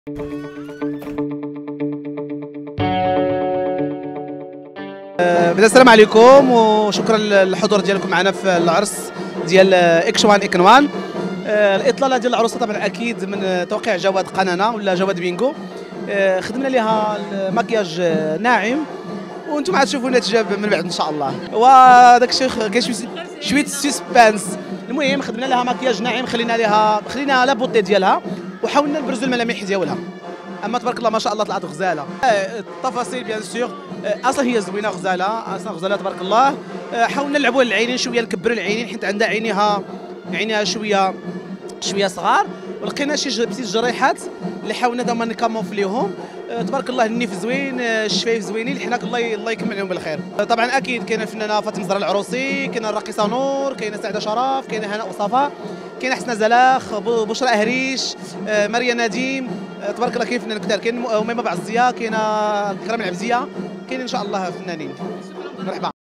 بداية السلام عليكم وشكرا للحضور ديالكم معنا في العرس ديال اكشوان اكنوان. الاطلاله ديال العروسه طبعا اكيد من توقيع جواد قنانه ولا جواد بينغو. خدمنا لها المكياج ناعم وانتم عاد تشوفوا النتيجه من بعد ان شاء الله. وداك الشيء كاين شويه سسبانس. المهم خدمنا لها مكياج ناعم، خلينا لا بوطي ديالها وحاولنا نبرزوا الملامح ديالها. اما تبارك الله ما شاء الله طلعت غزاله. التفاصيل بيان سور اصلا هي زوينه غزاله، اصلا غزاله تبارك الله. حاولنا نلعبوا العينين شويه، نكبروا العينين حيت عندها عينيها شويه صغار، ولقينا شي بسيط جريحات اللي حاولنا دابا نكاموفليهم. تبارك الله النيف زوين، الشفايف زوينين، الحناك الله يكمل عليهم بالخير. طبعا اكيد كاينه الفنانه فاطمه زهراء العروسي، كاينه الراقصه نور، كاينه سعده شرف، كاينه هناء وصفاء، كاينه حسنه زلاخ، بشرى اهريش، مريم نديم. تبارك الله كاين فنان كثار، كاين اميمه بعزيه، كاينه كرام العبزيه، كاين ان شاء الله فنانين. مرحبا.